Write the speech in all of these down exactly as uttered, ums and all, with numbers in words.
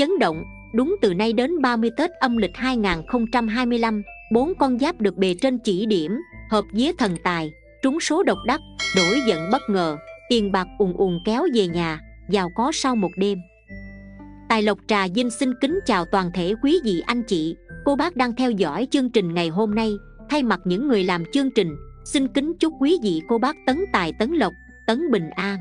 chấn động. Đúng từ nay đến ba mươi Tết âm lịch hai không hai lăm, bốn con giáp được bề trên chỉ điểm, hợp vía thần tài, trúng số độc đắc, đổi giận bất ngờ, tiền bạc ùn ùn kéo về nhà, giàu có sau một đêm. Tài Lộc Trà Vinh xin kính chào toàn thể quý vị anh chị, cô bác đang theo dõi chương trình ngày hôm nay. Thay mặt những người làm chương trình, xin kính chúc quý vị cô bác tấn tài tấn lộc, tấn bình an.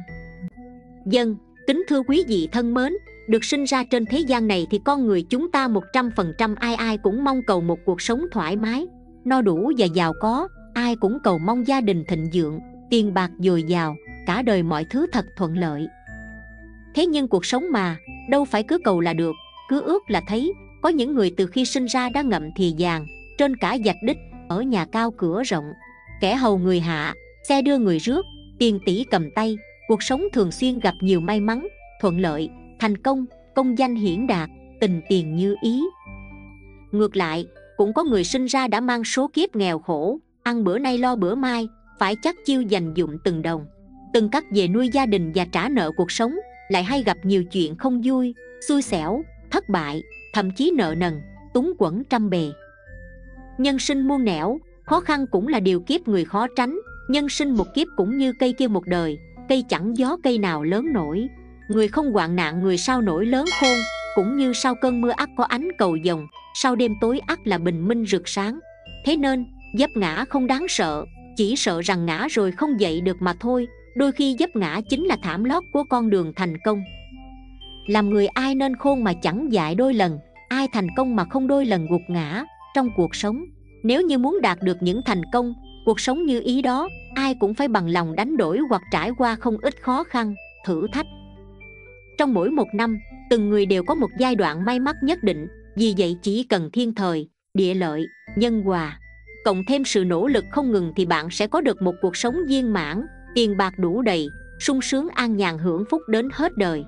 Dân, kính thưa quý vị thân mến, được sinh ra trên thế gian này thì con người chúng ta một trăm phần trăm ai ai cũng mong cầu một cuộc sống thoải mái, no đủ và giàu có. Ai cũng cầu mong gia đình thịnh vượng, tiền bạc dồi dào, cả đời mọi thứ thật thuận lợi. Thế nhưng cuộc sống mà, đâu phải cứ cầu là được, cứ ước là thấy. Có những người từ khi sinh ra đã ngậm thì vàng, trên cả vạch đích, ở nhà cao cửa rộng, kẻ hầu người hạ, xe đưa người rước, tiền tỷ cầm tay. Cuộc sống thường xuyên gặp nhiều may mắn, thuận lợi, thành công, công danh hiển đạt, tình tiền như ý. Ngược lại, cũng có người sinh ra đã mang số kiếp nghèo khổ, ăn bữa nay lo bữa mai, phải chắc chiêu dành dụm từng đồng, từng cắt về nuôi gia đình và trả nợ cuộc sống. Lại hay gặp nhiều chuyện không vui, xui xẻo, thất bại, thậm chí nợ nần, túng quẫn trăm bề. Nhân sinh muôn nẻo, khó khăn cũng là điều kiếp người khó tránh. Nhân sinh một kiếp cũng như cây kia một đời, cây chẳng gió cây nào lớn nổi. Người không hoạn nạn người sao nổi lớn khôn, cũng như sau cơn mưa ắt có ánh cầu vồng, sau đêm tối ắt là bình minh rực sáng. Thế nên, vấp ngã không đáng sợ, chỉ sợ rằng ngã rồi không dậy được mà thôi. Đôi khi vấp ngã chính là thảm lót của con đường thành công. Làm người ai nên khôn mà chẳng dại đôi lần, ai thành công mà không đôi lần gục ngã. Trong cuộc sống, nếu như muốn đạt được những thành công, cuộc sống như ý đó, ai cũng phải bằng lòng đánh đổi hoặc trải qua không ít khó khăn, thử thách. Trong mỗi một năm, từng người đều có một giai đoạn may mắn nhất định. Vì vậy chỉ cần thiên thời, địa lợi, nhân hòa, cộng thêm sự nỗ lực không ngừng thì bạn sẽ có được một cuộc sống viên mãn, tiền bạc đủ đầy, sung sướng an nhàn hưởng phúc đến hết đời.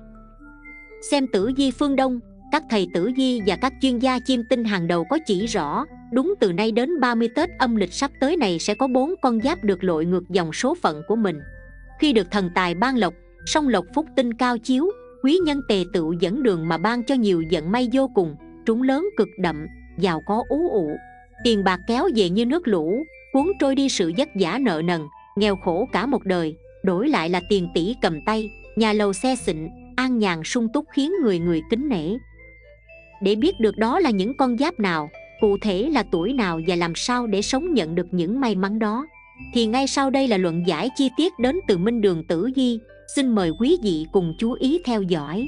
Xem tử vi phương Đông, các thầy tử vi và các chuyên gia chiêm tinh hàng đầu có chỉ rõ, đúng từ nay đến ba mươi Tết âm lịch sắp tới này sẽ có bốn con giáp được lội ngược dòng số phận của mình. Khi được thần tài ban lộc, song lộc phúc tinh cao chiếu, quý nhân tề tựu dẫn đường mà ban cho nhiều vận may vô cùng, trúng lớn cực đậm, giàu có ú ụ, tiền bạc kéo về như nước lũ, cuốn trôi đi sự vất vả nợ nần, nghèo khổ cả một đời, đổi lại là tiền tỷ cầm tay, nhà lầu xe xịn, an nhàn sung túc khiến người người kính nể. Để biết được đó là những con giáp nào, cụ thể là tuổi nào và làm sao để sống nhận được những may mắn đó, thì ngay sau đây là luận giải chi tiết đến từ Minh Đường Tử Vi. Xin mời quý vị cùng chú ý theo dõi.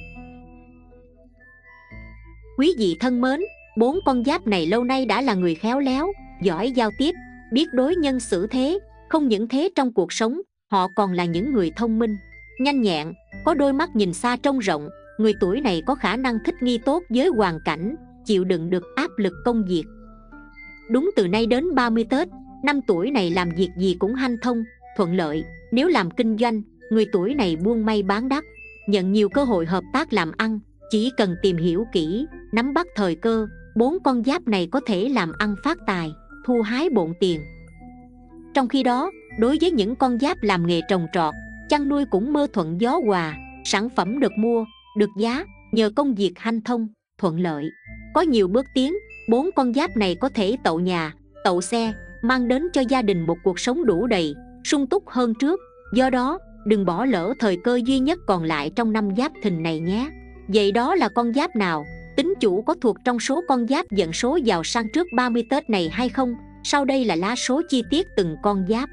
Quý vị thân mến, bốn con giáp này lâu nay đã là người khéo léo, giỏi giao tiếp, biết đối nhân xử thế. Không những thế, trong cuộc sống, họ còn là những người thông minh, nhanh nhẹn, có đôi mắt nhìn xa trông rộng. Người tuổi này có khả năng thích nghi tốt với hoàn cảnh, chịu đựng được áp lực công việc. Đúng từ nay đến ba mươi Tết, năm tuổi này làm việc gì cũng hanh thông, thuận lợi. Nếu làm kinh doanh, người tuổi này buôn may bán đắt, nhận nhiều cơ hội hợp tác làm ăn. Chỉ cần tìm hiểu kỹ, nắm bắt thời cơ, bốn con giáp này có thể làm ăn phát tài, thu hái bộn tiền. Trong khi đó, đối với những con giáp làm nghề trồng trọt, chăn nuôi cũng mưa thuận gió hòa, sản phẩm được mua, được giá, nhờ công việc hanh thông, thuận lợi, có nhiều bước tiến. Bốn con giáp này có thể tậu nhà, tậu xe, mang đến cho gia đình một cuộc sống đủ đầy, sung túc hơn trước. Do đó, đừng bỏ lỡ thời cơ duy nhất còn lại trong năm giáp thìn này nhé. Vậy đó là con giáp nào? Tính chủ có thuộc trong số con giáp dẫn số giàu sang trước ba mươi Tết này hay không? Sau đây là lá số chi tiết từng con giáp.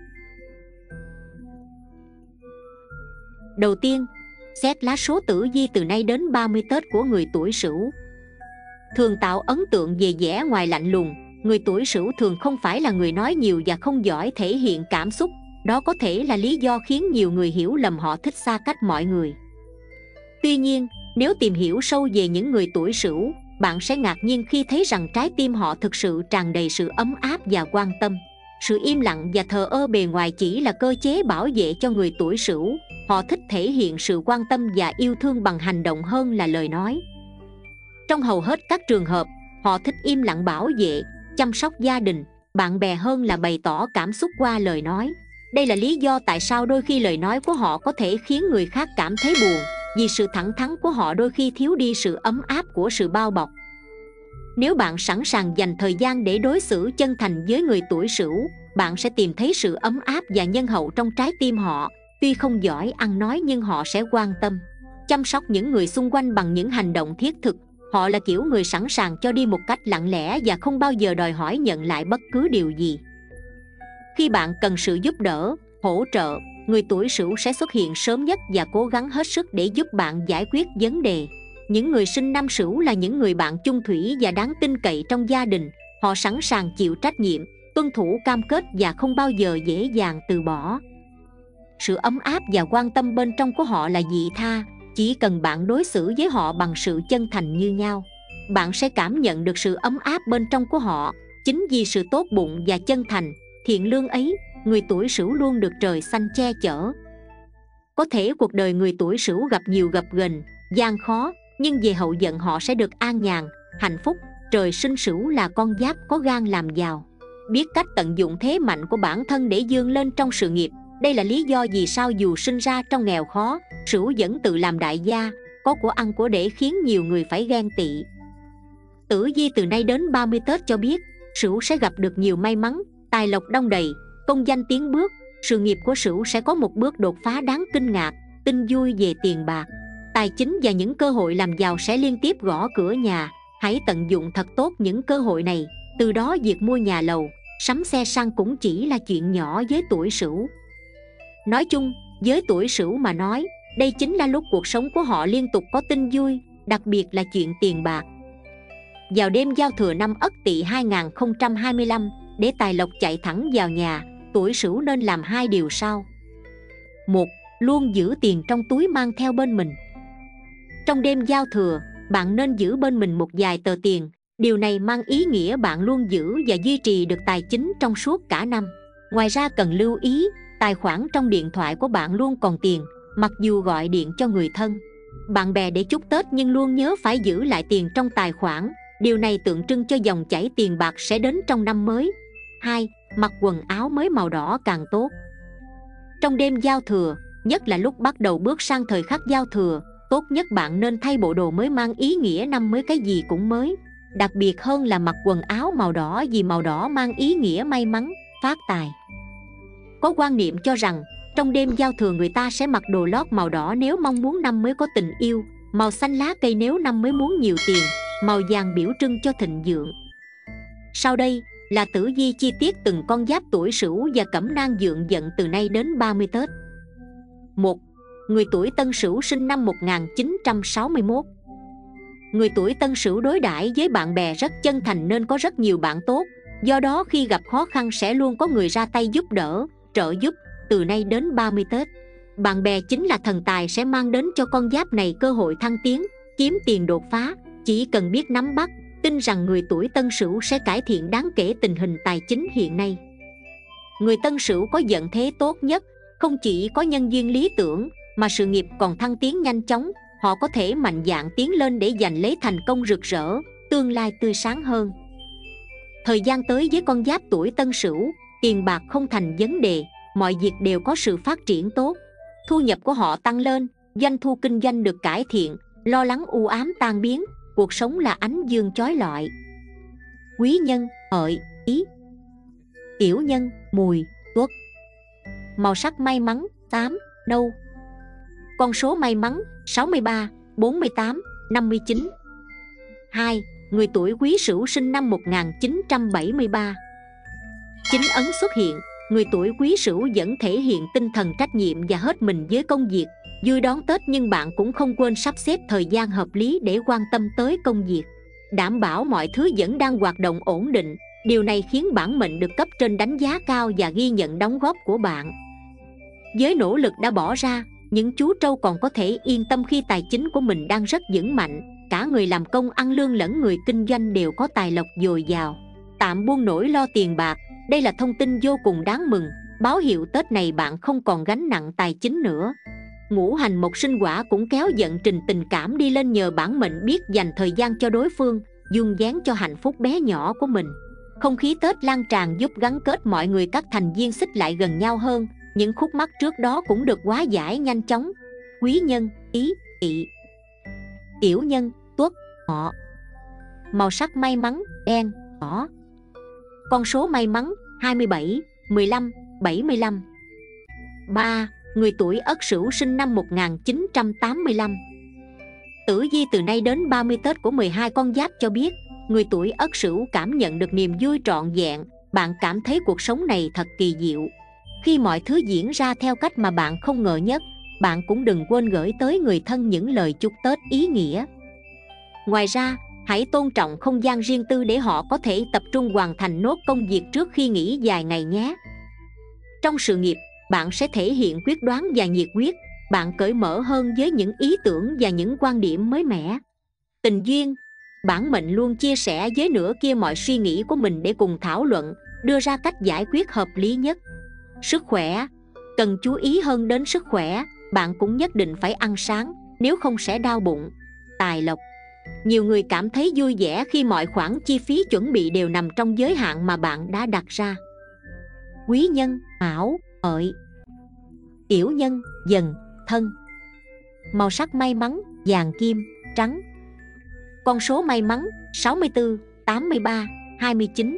Đầu tiên, xét lá số tử vi từ nay đến ba mươi Tết của người tuổi Sửu. Thường tạo ấn tượng về vẻ ngoài lạnh lùng, người tuổi Sửu thường không phải là người nói nhiều và không giỏi thể hiện cảm xúc. Đó có thể là lý do khiến nhiều người hiểu lầm họ thích xa cách mọi người. Tuy nhiên, nếu tìm hiểu sâu về những người tuổi Sửu, bạn sẽ ngạc nhiên khi thấy rằng trái tim họ thực sự tràn đầy sự ấm áp và quan tâm. Sự im lặng và thờ ơ bề ngoài chỉ là cơ chế bảo vệ cho người tuổi Sửu. Họ thích thể hiện sự quan tâm và yêu thương bằng hành động hơn là lời nói. Trong hầu hết các trường hợp, họ thích im lặng bảo vệ, chăm sóc gia đình, bạn bè hơn là bày tỏ cảm xúc qua lời nói. Đây là lý do tại sao đôi khi lời nói của họ có thể khiến người khác cảm thấy buồn, vì sự thẳng thắn của họ đôi khi thiếu đi sự ấm áp của sự bao bọc. Nếu bạn sẵn sàng dành thời gian để đối xử chân thành với người tuổi Sửu, bạn sẽ tìm thấy sự ấm áp và nhân hậu trong trái tim họ. Tuy không giỏi ăn nói nhưng họ sẽ quan tâm, chăm sóc những người xung quanh bằng những hành động thiết thực. Họ là kiểu người sẵn sàng cho đi một cách lặng lẽ và không bao giờ đòi hỏi nhận lại bất cứ điều gì. Khi bạn cần sự giúp đỡ, hỗ trợ, người tuổi Sửu sẽ xuất hiện sớm nhất và cố gắng hết sức để giúp bạn giải quyết vấn đề. Những người sinh năm Sửu là những người bạn chung thủy và đáng tin cậy trong gia đình. Họ sẵn sàng chịu trách nhiệm, tuân thủ cam kết và không bao giờ dễ dàng từ bỏ. Sự ấm áp và quan tâm bên trong của họ là vị tha. Chỉ cần bạn đối xử với họ bằng sự chân thành như nhau, bạn sẽ cảm nhận được sự ấm áp bên trong của họ. Chính vì sự tốt bụng và chân thành, thiện lương ấy, người tuổi Sửu luôn được trời xanh che chở. Có thể cuộc đời người tuổi Sửu gặp nhiều gập ghềnh, gian khó, nhưng về hậu vận họ sẽ được an nhàn, hạnh phúc. Trời sinh Sửu là con giáp có gan làm giàu, biết cách tận dụng thế mạnh của bản thân để vươn lên trong sự nghiệp. Đây là lý do vì sao dù sinh ra trong nghèo khó, Sửu vẫn tự làm đại gia, có của ăn của để khiến nhiều người phải ghen tị. Tử vi từ nay đến ba mươi Tết cho biết, Sửu sẽ gặp được nhiều may mắn, tài lộc đong đầy, công danh tiến bước. Sự nghiệp của Sửu sẽ có một bước đột phá đáng kinh ngạc, tin vui về tiền bạc, tài chính và những cơ hội làm giàu sẽ liên tiếp gõ cửa nhà. Hãy tận dụng thật tốt những cơ hội này, từ đó việc mua nhà lầu, sắm xe sang cũng chỉ là chuyện nhỏ với tuổi Sửu. Nói chung, với tuổi Sửu mà nói, đây chính là lúc cuộc sống của họ liên tục có tin vui, đặc biệt là chuyện tiền bạc. Vào đêm giao thừa năm Ất Tỵ hai nghìn không trăm hai mươi lăm, để tài lộc chạy thẳng vào nhà, tuổi Sửu nên làm hai điều sau. Một, luôn giữ tiền trong túi mang theo bên mình. Trong đêm giao thừa, bạn nên giữ bên mình một vài tờ tiền. Điều này mang ý nghĩa bạn luôn giữ và duy trì được tài chính trong suốt cả năm. Ngoài ra cần lưu ý, tài khoản trong điện thoại của bạn luôn còn tiền, mặc dù gọi điện cho người thân, bạn bè để chúc Tết nhưng luôn nhớ phải giữ lại tiền trong tài khoản. Điều này tượng trưng cho dòng chảy tiền bạc sẽ đến trong năm mới. Hai, mặc quần áo mới màu đỏ càng tốt. Trong đêm giao thừa, nhất là lúc bắt đầu bước sang thời khắc giao thừa, tốt nhất bạn nên thay bộ đồ mới mang ý nghĩa năm mới cái gì cũng mới. Đặc biệt hơn là mặc quần áo màu đỏ vì màu đỏ mang ý nghĩa may mắn, phát tài. Có quan niệm cho rằng trong đêm giao thừa người ta sẽ mặc đồ lót màu đỏ nếu mong muốn năm mới có tình yêu, màu xanh lá cây nếu năm mới muốn nhiều tiền, màu vàng biểu trưng cho thịnh vượng. Sau đây là tử vi chi tiết từng con giáp tuổi Sửu và cẩm nang dượng vận từ nay đến ba mươi Tết. Một. Người tuổi Tân Sửu sinh năm một nghìn chín trăm sáu mươi mốt. Người tuổi Tân Sửu đối đãi với bạn bè rất chân thành nên có rất nhiều bạn tốt. Do đó khi gặp khó khăn sẽ luôn có người ra tay giúp đỡ, trợ giúp. Từ nay đến ba mươi Tết, bạn bè chính là thần tài sẽ mang đến cho con giáp này cơ hội thăng tiến, kiếm tiền đột phá. Chỉ cần biết nắm bắt, tin rằng người tuổi Tân Sửu sẽ cải thiện đáng kể tình hình tài chính hiện nay. Người Tân Sửu có vận thế tốt nhất, không chỉ có nhân duyên lý tưởng mà sự nghiệp còn thăng tiến nhanh chóng. Họ có thể mạnh dạn tiến lên để giành lấy thành công rực rỡ, tương lai tươi sáng hơn. Thời gian tới với con giáp tuổi Tân Sửu, tiền bạc không thành vấn đề, mọi việc đều có sự phát triển tốt. Thu nhập của họ tăng lên, doanh thu kinh doanh được cải thiện, lo lắng u ám tan biến, cuộc sống là ánh dương chói lọi. Quý nhân, hợi, ý. Tiểu nhân, mùi, tuất. Màu sắc may mắn, tám, nâu. Con số may mắn, sáu mươi ba, bốn mươi tám, năm mươi chín. Hai. Người tuổi Quý Sửu sinh năm một nghìn chín trăm bảy mươi ba. Chính ấn xuất hiện, người tuổi Quý Sửu vẫn thể hiện tinh thần trách nhiệm và hết mình với công việc. Vui đón Tết nhưng bạn cũng không quên sắp xếp thời gian hợp lý để quan tâm tới công việc, đảm bảo mọi thứ vẫn đang hoạt động ổn định. Điều này khiến bản mệnh được cấp trên đánh giá cao và ghi nhận đóng góp của bạn. Với nỗ lực đã bỏ ra, những chú trâu còn có thể yên tâm khi tài chính của mình đang rất vững mạnh. Cả người làm công ăn lương lẫn người kinh doanh đều có tài lộc dồi dào, tạm buông nỗi lo tiền bạc. Đây là thông tin vô cùng đáng mừng, báo hiệu Tết này bạn không còn gánh nặng tài chính nữa. Ngũ hành mộc sinh hỏa cũng kéo vận trình tình cảm đi lên nhờ bản mệnh biết dành thời gian cho đối phương, dung dáng cho hạnh phúc bé nhỏ của mình. Không khí Tết lan tràn giúp gắn kết mọi người, các thành viên xích lại gần nhau hơn. Những khúc mắc trước đó cũng được hóa giải nhanh chóng. Quý nhân, ý, Tỵ. Tiểu nhân, Tuất, Ngọ. Màu sắc may mắn đen, đỏ. Con số may mắn hai mươi bảy, mười lăm, bảy mươi lăm. ba. Người tuổi Ất Sửu sinh năm một nghìn chín trăm tám mươi lăm. Tử vi từ nay đến ba mươi Tết của mười hai con giáp cho biết, người tuổi Ất Sửu cảm nhận được niềm vui trọn vẹn. Bạn cảm thấy cuộc sống này thật kỳ diệu. Khi mọi thứ diễn ra theo cách mà bạn không ngờ nhất, bạn cũng đừng quên gửi tới người thân những lời chúc Tết ý nghĩa. Ngoài ra, hãy tôn trọng không gian riêng tư để họ có thể tập trung hoàn thành nốt công việc trước khi nghỉ dài ngày nhé. Trong sự nghiệp, bạn sẽ thể hiện quyết đoán và nhiệt huyết. Bạn cởi mở hơn với những ý tưởng và những quan điểm mới mẻ. Tình duyên, bản mệnh luôn chia sẻ với nửa kia mọi suy nghĩ của mình để cùng thảo luận, đưa ra cách giải quyết hợp lý nhất. Sức khỏe, cần chú ý hơn đến sức khỏe. Bạn cũng nhất định phải ăn sáng, nếu không sẽ đau bụng. Tài lộc, nhiều người cảm thấy vui vẻ khi mọi khoản chi phí chuẩn bị đều nằm trong giới hạn mà bạn đã đặt ra. Quý nhân, Mão, Hợi. Tiểu nhân, Dần, Thân. Màu sắc may mắn vàng kim, trắng. Con số may mắn sáu mươi tư, tám mươi ba, hai mươi chín.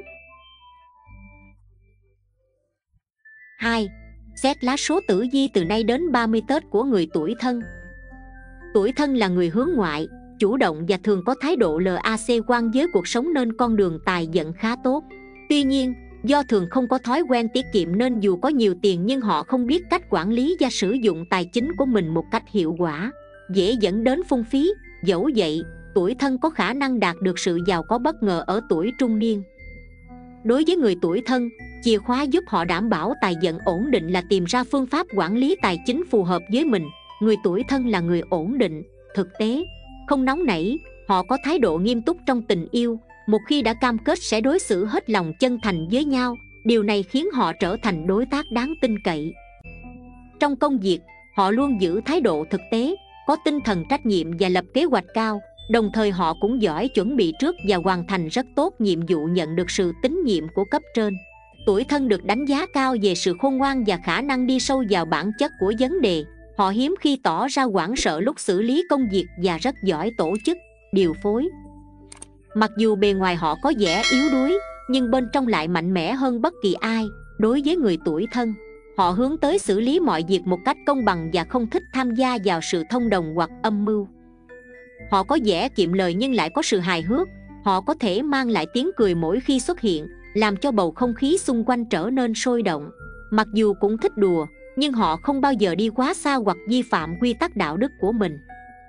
hai. Xét lá số tử vi từ nay đến ba mươi Tết của người tuổi Thân. Tuổi Thân là người hướng ngoại, chủ động và thường có thái độ lac quan với cuộc sống nên con đường tài vận khá tốt. Tuy nhiên, do thường không có thói quen tiết kiệm nên dù có nhiều tiền nhưng họ không biết cách quản lý và sử dụng tài chính của mình một cách hiệu quả, dễ dẫn đến phung phí. Dẫu vậy, tuổi Thân có khả năng đạt được sự giàu có bất ngờ ở tuổi trung niên. Đối với người tuổi Thân, chìa khóa giúp họ đảm bảo tài vận ổn định là tìm ra phương pháp quản lý tài chính phù hợp với mình. Người tuổi Thân là người ổn định, thực tế, không nóng nảy. Họ có thái độ nghiêm túc trong tình yêu. Một khi đã cam kết sẽ đối xử hết lòng chân thành với nhau. Điều này khiến họ trở thành đối tác đáng tin cậy. Trong công việc, họ luôn giữ thái độ thực tế, có tinh thần trách nhiệm và lập kế hoạch cao. Đồng thời họ cũng giỏi chuẩn bị trước và hoàn thành rất tốt nhiệm vụ nhận được sự tín nhiệm của cấp trên. Tuổi Thân được đánh giá cao về sự khôn ngoan và khả năng đi sâu vào bản chất của vấn đề. Họ hiếm khi tỏ ra hoảng sợ lúc xử lý công việc và rất giỏi tổ chức, điều phối. Mặc dù bề ngoài họ có vẻ yếu đuối, nhưng bên trong lại mạnh mẽ hơn bất kỳ ai. Đối với người tuổi Thân, họ hướng tới xử lý mọi việc một cách công bằng và không thích tham gia vào sự thông đồng hoặc âm mưu. Họ có vẻ kiệm lời nhưng lại có sự hài hước. Họ có thể mang lại tiếng cười mỗi khi xuất hiện, làm cho bầu không khí xung quanh trở nên sôi động. Mặc dù cũng thích đùa, nhưng họ không bao giờ đi quá xa hoặc vi phạm quy tắc đạo đức của mình.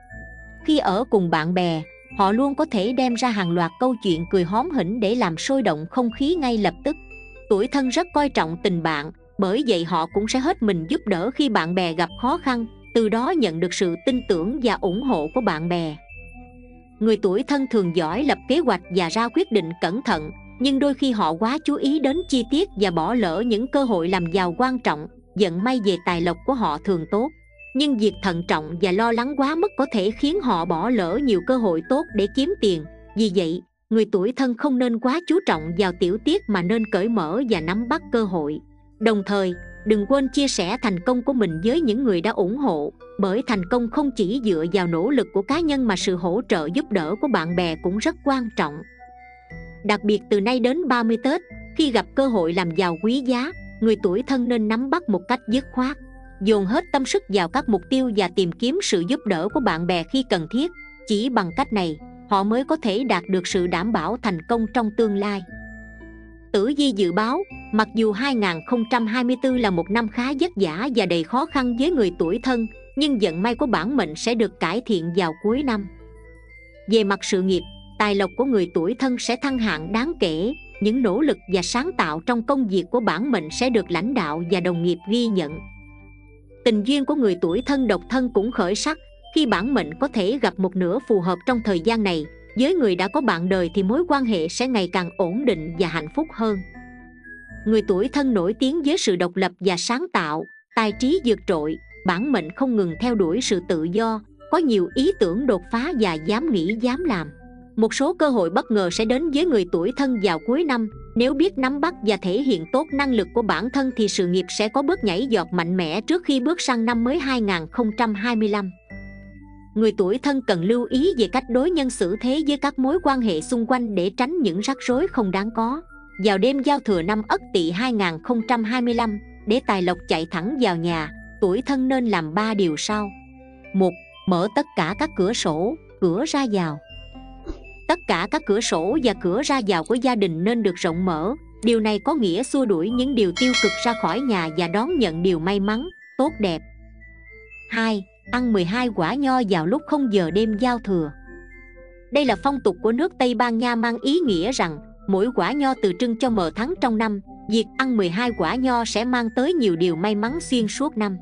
Khi ở cùng bạn bè, họ luôn có thể đem ra hàng loạt câu chuyện cười hóm hỉnh để làm sôi động không khí ngay lập tức. Tuổi Thân rất coi trọng tình bạn, bởi vậy họ cũng sẽ hết mình giúp đỡ khi bạn bè gặp khó khăn, từ đó nhận được sự tin tưởng và ủng hộ của bạn bè. Người tuổi Thân thường giỏi lập kế hoạch và ra quyết định cẩn thận, nhưng đôi khi họ quá chú ý đến chi tiết và bỏ lỡ những cơ hội làm giàu quan trọng. Vận may về tài lộc của họ thường tốt, nhưng việc thận trọng và lo lắng quá mức có thể khiến họ bỏ lỡ nhiều cơ hội tốt để kiếm tiền. Vì vậy, người tuổi Thân không nên quá chú trọng vào tiểu tiết mà nên cởi mở và nắm bắt cơ hội. Đồng thời, đừng quên chia sẻ thành công của mình với những người đã ủng hộ, bởi thành công không chỉ dựa vào nỗ lực của cá nhân mà sự hỗ trợ giúp đỡ của bạn bè cũng rất quan trọng. Đặc biệt từ nay đến ba mươi Tết, khi gặp cơ hội làm giàu quý giá, người tuổi Thân nên nắm bắt một cách dứt khoát, dồn hết tâm sức vào các mục tiêu và tìm kiếm sự giúp đỡ của bạn bè khi cần thiết. Chỉ bằng cách này, họ mới có thể đạt được sự đảm bảo thành công trong tương lai. Tử vi dự báo, mặc dù hai nghìn không trăm hai mươi tư là một năm khá vất vả và đầy khó khăn với người tuổi Thân, nhưng vận may của bản mệnh sẽ được cải thiện vào cuối năm. Về mặt sự nghiệp, tài lộc của người tuổi Thân sẽ thăng hạng đáng kể. Những nỗ lực và sáng tạo trong công việc của bản mệnh sẽ được lãnh đạo và đồng nghiệp ghi nhận. Tình duyên của người tuổi Thân độc thân cũng khởi sắc, khi bản mệnh có thể gặp một nửa phù hợp trong thời gian này. Với người đã có bạn đời thì mối quan hệ sẽ ngày càng ổn định và hạnh phúc hơn. Người tuổi Thân nổi tiếng với sự độc lập và sáng tạo, tài trí vượt trội. Bản mệnh không ngừng theo đuổi sự tự do, có nhiều ý tưởng đột phá và dám nghĩ dám làm. Một số cơ hội bất ngờ sẽ đến với người tuổi Thân vào cuối năm. Nếu biết nắm bắt và thể hiện tốt năng lực của bản thân thì sự nghiệp sẽ có bước nhảy giọt mạnh mẽ trước khi bước sang năm mới hai nghìn không trăm hai mươi lăm. Người tuổi Thân cần lưu ý về cách đối nhân xử thế với các mối quan hệ xung quanh để tránh những rắc rối không đáng có. Vào đêm giao thừa năm Ất Tỵ hai không hai lăm, để tài lộc chạy thẳng vào nhà, tuổi Thân nên làm ba điều sau. Một. Mở tất cả các cửa sổ, cửa ra vào. Tất cả các cửa sổ và cửa ra vào của gia đình nên được rộng mở. Điều này có nghĩa xua đuổi những điều tiêu cực ra khỏi nhà và đón nhận điều may mắn, tốt đẹp. Hai. Ăn mười hai quả nho vào lúc không giờ đêm giao thừa. Đây là phong tục của nước Tây Ban Nha mang ý nghĩa rằng mỗi quả nho tượng trưng cho mờ tháng trong năm. Việc ăn mười hai quả nho sẽ mang tới nhiều điều may mắn xuyên suốt năm.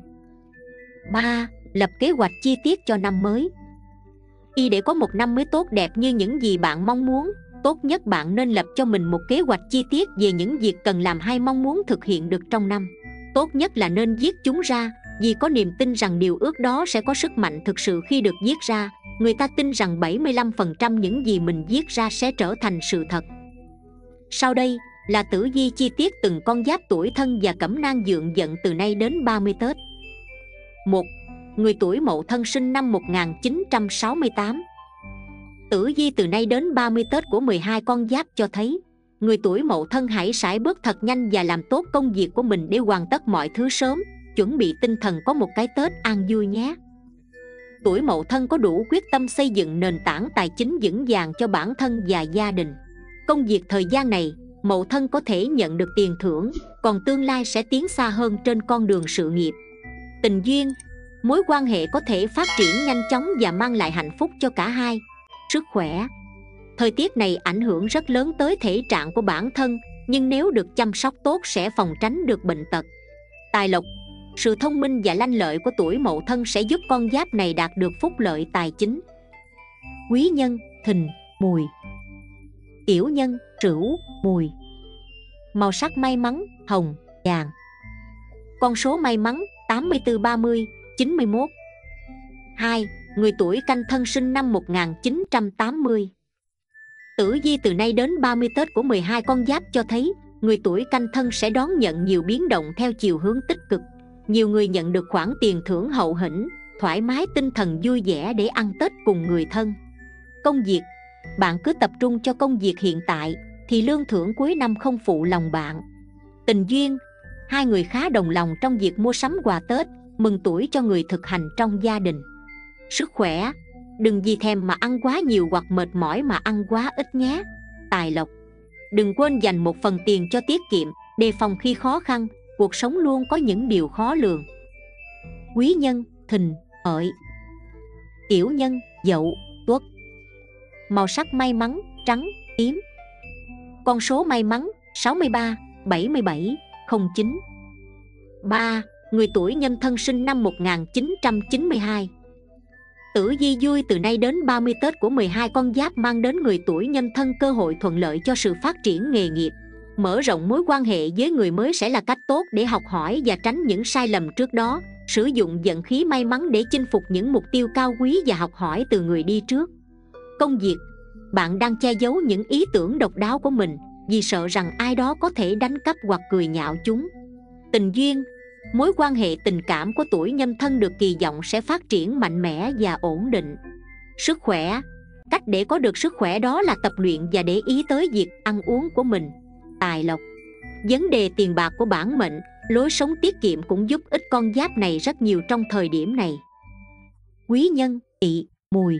Ba. Lập kế hoạch chi tiết cho năm mới. Y để có một năm mới tốt đẹp như những gì bạn mong muốn, tốt nhất bạn nên lập cho mình một kế hoạch chi tiết về những việc cần làm hay mong muốn thực hiện được trong năm. Tốt nhất là nên viết chúng ra, vì có niềm tin rằng điều ước đó sẽ có sức mạnh thực sự khi được viết ra. Người ta tin rằng bảy mươi lăm phần trăm những gì mình viết ra sẽ trở thành sự thật. Sau đây là tử vi chi tiết từng con giáp tuổi Thân và cẩm nang dượng vận từ nay đến ba mươi Tết. Một. Người tuổi Mậu Thân sinh năm một nghìn chín trăm sáu mươi tám. Tử vi từ nay đến ba mươi Tết của mười hai con giáp cho thấy người tuổi Mậu Thân hãy sải bước thật nhanh và làm tốt công việc của mình để hoàn tất mọi thứ sớm, chuẩn bị tinh thần có một cái Tết an vui nhé. Tuổi Mậu Thân có đủ quyết tâm xây dựng nền tảng tài chính vững vàng cho bản thân và gia đình. Công việc thời gian này, Mậu Thân có thể nhận được tiền thưởng, còn tương lai sẽ tiến xa hơn trên con đường sự nghiệp. Tình duyên, mối quan hệ có thể phát triển nhanh chóng và mang lại hạnh phúc cho cả hai. Sức khỏe, thời tiết này ảnh hưởng rất lớn tới thể trạng của bản thân, nhưng nếu được chăm sóc tốt sẽ phòng tránh được bệnh tật. Tài lộc, sự thông minh và lanh lợi của tuổi Mậu Thân sẽ giúp con giáp này đạt được phúc lợi tài chính. Quý nhân, Thìn, Mùi. Tiểu nhân, Sửu, Mùi. Màu sắc may mắn, hồng, vàng. Con số may mắn, tám mươi tư, ba mươi, chín mươi mốt. Hai. Người tuổi Canh Thân sinh năm một nghìn chín trăm tám mươi. Tử vi từ nay đến ba mươi Tết của mười hai con giáp cho thấy người tuổi Canh Thân sẽ đón nhận nhiều biến động theo chiều hướng tích cực. Nhiều người nhận được khoản tiền thưởng hậu hĩnh, thoải mái tinh thần vui vẻ để ăn Tết cùng người thân. Công việc, bạn cứ tập trung cho công việc hiện tại thì lương thưởng cuối năm không phụ lòng bạn. Tình duyên, hai người khá đồng lòng trong việc mua sắm quà Tết, mừng tuổi cho người thực hành trong gia đình. Sức khỏe, đừng vì thèm mà ăn quá nhiều hoặc mệt mỏi mà ăn quá ít nhé. Tài lộc, đừng quên dành một phần tiền cho tiết kiệm, đề phòng khi khó khăn, cuộc sống luôn có những điều khó lường. Quý nhân, Thìn, Hợi. Tiểu nhân, Dậu, Tuất. Màu sắc may mắn, trắng, tím. Con số may mắn, sáu mươi ba, bảy mươi bảy, không chín. Ba. Người tuổi Nhâm Thân sinh năm một nghìn chín trăm chín mươi hai. Tử vi vui từ nay đến ba mươi Tết của mười hai con giáp mang đến người tuổi Nhâm Thân cơ hội thuận lợi cho sự phát triển nghề nghiệp. Mở rộng mối quan hệ với người mới sẽ là cách tốt để học hỏi và tránh những sai lầm trước đó. Sử dụng vận khí may mắn để chinh phục những mục tiêu cao quý và học hỏi từ người đi trước. Công việc, bạn đang che giấu những ý tưởng độc đáo của mình vì sợ rằng ai đó có thể đánh cắp hoặc cười nhạo chúng. Tình duyên, mối quan hệ tình cảm của tuổi Nhâm Thân được kỳ vọng sẽ phát triển mạnh mẽ và ổn định. Sức khỏe, cách để có được sức khỏe đó là tập luyện và để ý tới việc ăn uống của mình. Tài lộc, vấn đề tiền bạc của bản mệnh, lối sống tiết kiệm cũng giúp ích con giáp này rất nhiều trong thời điểm này. Quý nhân, Tỵ, Mùi.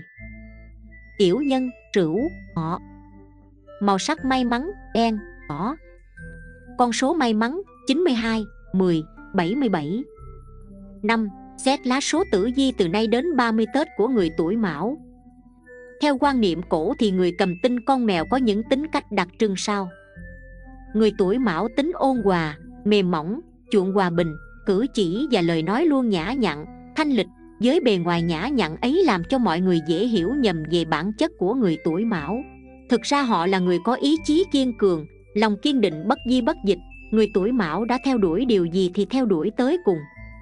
Tiểu nhân, Sửu, Ngọ. Màu sắc may mắn, đen, đỏ. Con số may mắn, chín mươi hai, mười, bảy mươi bảy. Năm. Xét lá số tử vi từ nay đến ba mươi Tết của người tuổi Mão. Theo quan niệm cổ thì người cầm tinh con mèo có những tính cách đặc trưng sau. Người tuổi Mão tính ôn hòa, mềm mỏng, chuộng hòa bình, cử chỉ và lời nói luôn nhã nhặn, thanh lịch. Với bề ngoài nhã nhặn ấy làm cho mọi người dễ hiểu nhầm về bản chất của người tuổi Mão. Thực ra họ là người có ý chí kiên cường, lòng kiên định bất di bất dịch. Người tuổi Mão đã theo đuổi điều gì thì theo đuổi tới cùng.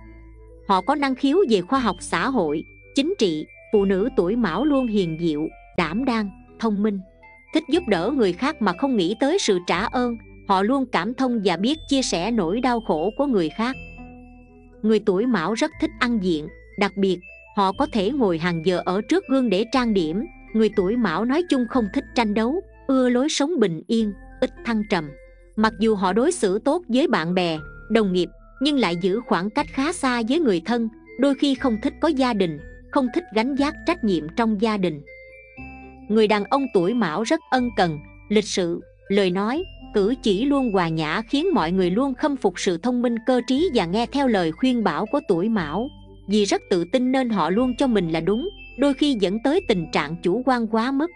Họ có năng khiếu về khoa học xã hội, chính trị. Phụ nữ tuổi Mão luôn hiền diệu, đảm đang, thông minh, thích giúp đỡ người khác mà không nghĩ tới sự trả ơn. Họ luôn cảm thông và biết chia sẻ nỗi đau khổ của người khác. Người tuổi Mão rất thích ăn diện, đặc biệt Họ có thể ngồi hàng giờ ở trước gương để trang điểm. Người tuổi Mão nói chung không thích tranh đấu, ưa lối sống bình yên, ít thăng trầm. Mặc dù họ đối xử tốt với bạn bè, đồng nghiệp, nhưng lại giữ khoảng cách khá xa với người thân. Đôi khi không thích có gia đình, không thích gánh vác trách nhiệm trong gia đình. Người đàn ông tuổi Mão rất ân cần, lịch sự, lời nói, cử chỉ luôn hòa nhã khiến mọi người luôn khâm phục sự thông minh cơ trí và nghe theo lời khuyên bảo của tuổi Mão. Vì rất tự tin nên họ luôn cho mình là đúng, đôi khi dẫn tới tình trạng chủ quan quá mức.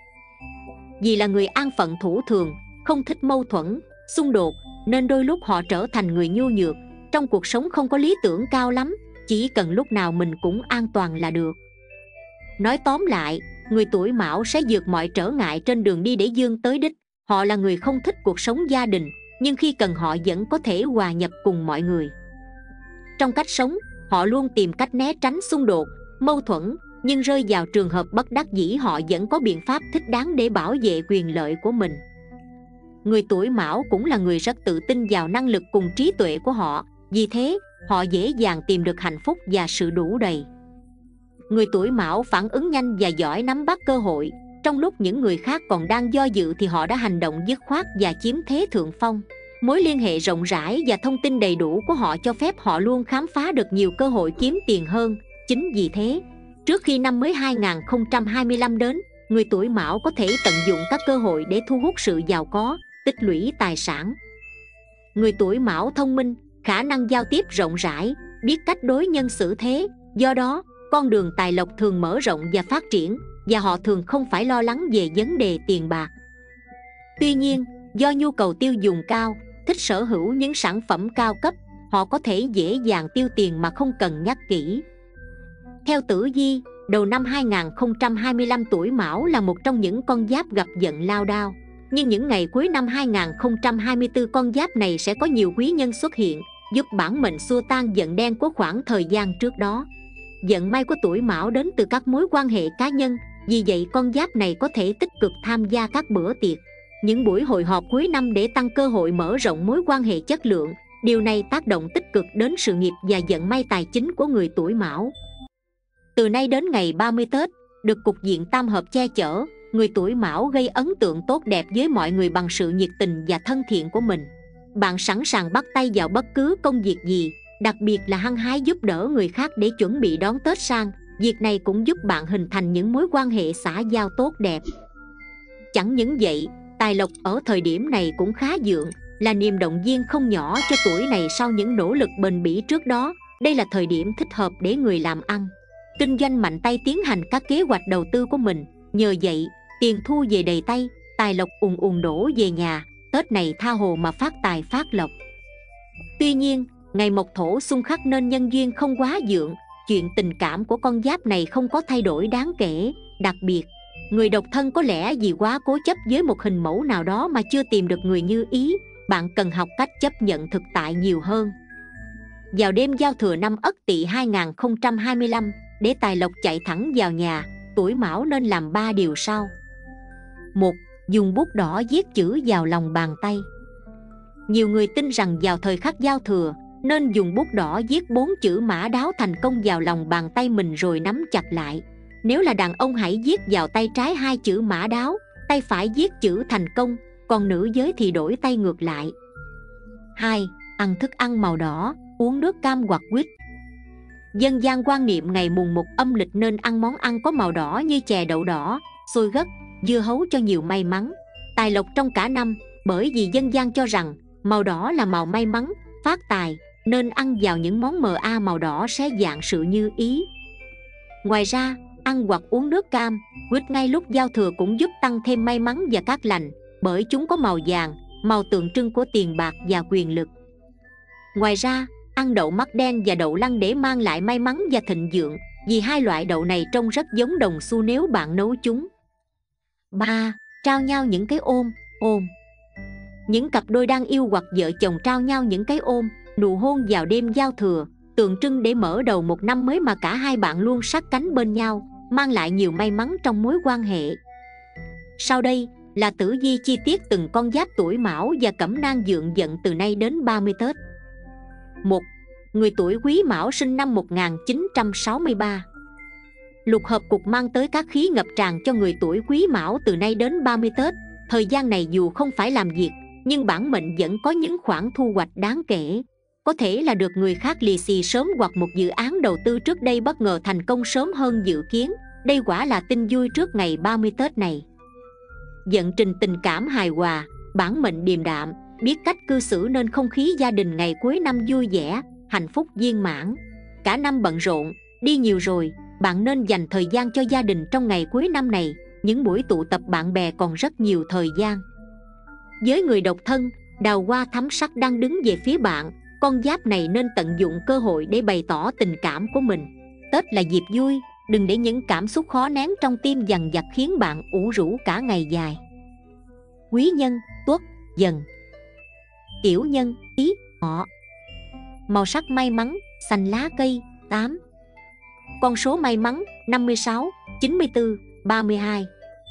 Vì là người an phận thủ thường, không thích mâu thuẫn, xung đột, nên đôi lúc họ trở thành người nhu nhược. Trong cuộc sống không có lý tưởng cao lắm, chỉ cần lúc nào mình cũng an toàn là được. Nói tóm lại, người tuổi Mão sẽ vượt mọi trở ngại trên đường đi để vươn tới đích. Họ là người không thích cuộc sống gia đình, nhưng khi cần họ vẫn có thể hòa nhập cùng mọi người. Trong cách sống, họ luôn tìm cách né tránh xung đột, mâu thuẫn, nhưng rơi vào trường hợp bất đắc dĩ họ vẫn có biện pháp thích đáng để bảo vệ quyền lợi của mình. Người tuổi Mão cũng là người rất tự tin vào năng lực cùng trí tuệ của họ, vì thế họ dễ dàng tìm được hạnh phúc và sự đủ đầy. Người tuổi Mão phản ứng nhanh và giỏi nắm bắt cơ hội. Trong lúc những người khác còn đang do dự thì họ đã hành động dứt khoát và chiếm thế thượng phong. Mối liên hệ rộng rãi và thông tin đầy đủ của họ cho phép họ luôn khám phá được nhiều cơ hội kiếm tiền hơn. Chính vì thế, trước khi năm mới hai không hai lăm đến, người tuổi Mão có thể tận dụng các cơ hội để thu hút sự giàu có, tích lũy tài sản. Người tuổi Mão thông minh, khả năng giao tiếp rộng rãi, biết cách đối nhân xử thế. Do đó, con đường tài lộc thường mở rộng và phát triển, và họ thường không phải lo lắng về vấn đề tiền bạc. Tuy nhiên, do nhu cầu tiêu dùng cao, thích sở hữu những sản phẩm cao cấp, họ có thể dễ dàng tiêu tiền mà không cần nhắc kỹ. Theo tử vi, đầu năm hai không hai lăm tuổi Mão là một trong những con giáp gặp vận lao đao. Nhưng những ngày cuối năm hai không hai tư, con giáp này sẽ có nhiều quý nhân xuất hiện, giúp bản mệnh xua tan vận đen của khoảng thời gian trước đó. Vận may của tuổi Mão đến từ các mối quan hệ cá nhân, vì vậy con giáp này có thể tích cực tham gia các bữa tiệc, những buổi hội họp cuối năm để tăng cơ hội mở rộng mối quan hệ chất lượng. Điều này tác động tích cực đến sự nghiệp và vận may tài chính của người tuổi Mão. Từ nay đến ngày ba mươi Tết, được cục diện tam hợp che chở, người tuổi Mão gây ấn tượng tốt đẹp với mọi người bằng sự nhiệt tình và thân thiện của mình. Bạn sẵn sàng bắt tay vào bất cứ công việc gì, đặc biệt là hăng hái giúp đỡ người khác để chuẩn bị đón Tết sang. Việc này cũng giúp bạn hình thành những mối quan hệ xã giao tốt đẹp. Chẳng những vậy, tài lộc ở thời điểm này cũng khá vượng, là niềm động viên không nhỏ cho tuổi này sau những nỗ lực bền bỉ trước đó. Đây là thời điểm thích hợp để người làm ăn, kinh doanh mạnh tay tiến hành các kế hoạch đầu tư của mình. Nhờ vậy, tiền thu về đầy tay, tài lộc ùn ùn đổ về nhà. Tết này tha hồ mà phát tài phát lộc. Tuy nhiên, ngày mộc thổ xung khắc nên nhân duyên không quá vượng. Chuyện tình cảm của con giáp này không có thay đổi đáng kể. Đặc biệt, người độc thân có lẽ vì quá cố chấp với một hình mẫu nào đó mà chưa tìm được người như ý. Bạn cần học cách chấp nhận thực tại nhiều hơn. Vào đêm giao thừa năm Ất Tỵ hai không hai lăm, để tài lộc chạy thẳng vào nhà, tuổi Mão nên làm ba điều sau. Một. Dùng bút đỏ viết chữ vào lòng bàn tay. Nhiều người tin rằng vào thời khắc giao thừa nên dùng bút đỏ viết bốn chữ mã đáo thành công vào lòng bàn tay mình rồi nắm chặt lại. Nếu là đàn ông hãy viết vào tay trái hai chữ mã đáo, tay phải viết chữ thành công, còn nữ giới thì đổi tay ngược lại. Hai. Ăn thức ăn màu đỏ, uống nước cam hoặc quýt. Dân gian quan niệm ngày mùng một âm lịch nên ăn món ăn có màu đỏ như chè đậu đỏ, xôi gấc, dưa hấu cho nhiều may mắn, tài lộc trong cả năm. Bởi vì dân gian cho rằng màu đỏ là màu may mắn, phát tài, nên ăn vào những món mờ a màu đỏ sẽ dạng sự như ý. Ngoài ra, ăn hoặc uống nước cam, quýt ngay lúc giao thừa cũng giúp tăng thêm may mắn và cát lành, bởi chúng có màu vàng, màu tượng trưng của tiền bạc và quyền lực. Ngoài ra, ăn đậu mắt đen và đậu lăng để mang lại may mắn và thịnh vượng, vì hai loại đậu này trông rất giống đồng xu nếu bạn nấu chúng. Ba. Trao nhau những cái ôm, ôm. Những cặp đôi đang yêu hoặc vợ chồng trao nhau những cái ôm, nụ hôn vào đêm giao thừa, tượng trưng để mở đầu một năm mới mà cả hai bạn luôn sát cánh bên nhau, mang lại nhiều may mắn trong mối quan hệ. Sau đây là tử vi chi tiết từng con giáp tuổi Mão và Cẩm nang dượng vận từ nay đến ba mươi Tết. Một. Người tuổi Quý Mão sinh năm một nghìn chín trăm sáu mươi ba. Lục hợp cục mang tới các khí ngập tràn cho người tuổi Quý Mão từ nay đến ba mươi Tết. Thời gian này dù không phải làm việc, nhưng bản mệnh vẫn có những khoản thu hoạch đáng kể. Có thể là được người khác lì xì sớm, hoặc một dự án đầu tư trước đây bất ngờ thành công sớm hơn dự kiến. Đây quả là tin vui trước ngày ba mươi Tết này. Vận trình tình cảm hài hòa, bản mệnh điềm đạm, biết cách cư xử nên không khí gia đình ngày cuối năm vui vẻ, hạnh phúc viên mãn. Cả năm bận rộn, đi nhiều rồi, bạn nên dành thời gian cho gia đình trong ngày cuối năm này. Những buổi tụ tập bạn bè còn rất nhiều thời gian. Với người độc thân, đào hoa thắm sắc đang đứng về phía bạn. Con giáp này nên tận dụng cơ hội để bày tỏ tình cảm của mình. Tết là dịp vui, đừng để những cảm xúc khó nén trong tim dằn vặt khiến bạn ủ rũ cả ngày dài. Quý nhân: Tuất, Dần. Tiểu nhân: Tí, Ngọ. Màu sắc may mắn: xanh lá cây, tám. Con số may mắn: năm mươi sáu, chín mươi tư, ba mươi hai.